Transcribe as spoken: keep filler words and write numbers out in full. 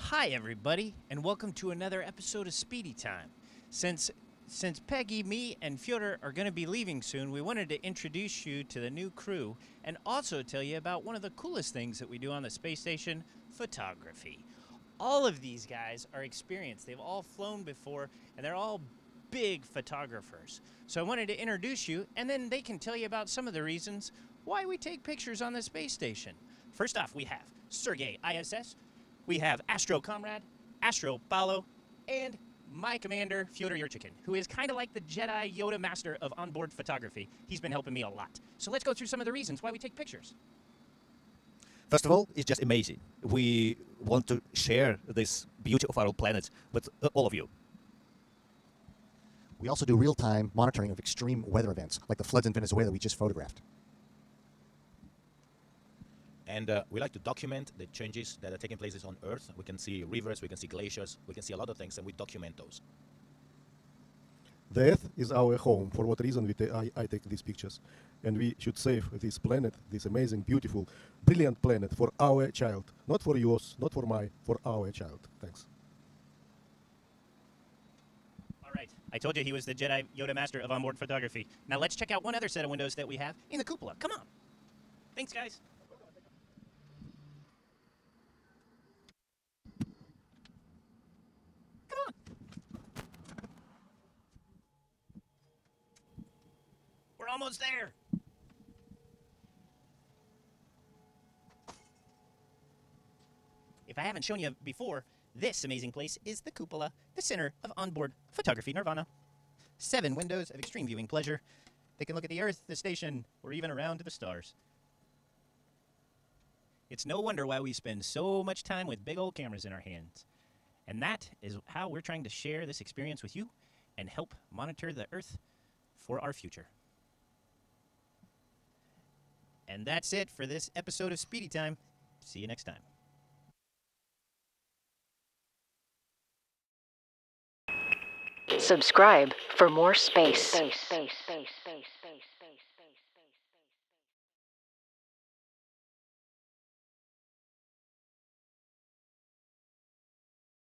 Hi everybody, and welcome to another episode of SpeedyTime. Since since Peggy, me, and Fyodor are going to be leaving soon, we wanted to introduce you to the new crew and also tell you about one of the coolest things that we do on the space station, photography. All of these guys are experienced. They've all flown before, and they're all big photographers. So I wanted to introduce you, and then they can tell you about some of the reasons why we take pictures on the space station. First off, we have Sergey I S S, we have Astro Comrade, Astro Paulo, and my commander, Fyodor Yurchikin, who is kind of like the Jedi Yoda master of onboard photography. He's been helping me a lot. So let's go through some of the reasons why we take pictures. First of all, it's just amazing. We want to share this beauty of our planet with uh, all of you. We also do real-time monitoring of extreme weather events, like the floods in Venezuela we just photographed. And uh, we like to document the changes that are taking place on Earth. We can see rivers, we can see glaciers, we can see a lot of things, and we document those. The Earth is our home. For what reason we ta I, I take these pictures? And we should save this planet, this amazing, beautiful, brilliant planet for our child. Not for yours, not for my, for our child. Thanks. All right, I told you he was the Jedi Yoda master of onboard photography. Now let's check out one other set of windows that we have in the cupola. Come on. Thanks, guys. We're almost there. If I haven't shown you before, this amazing place is the cupola, the center of onboard photography nirvana. Seven windows of extreme viewing pleasure. They can look at the Earth, the station, or even around to the stars. It's no wonder why we spend so much time with big old cameras in our hands. And that is how we're trying to share this experience with you and help monitor the Earth for our future. And that's it for this episode of SpeedyTime. See you next time. Subscribe for more space. space, space, space, space.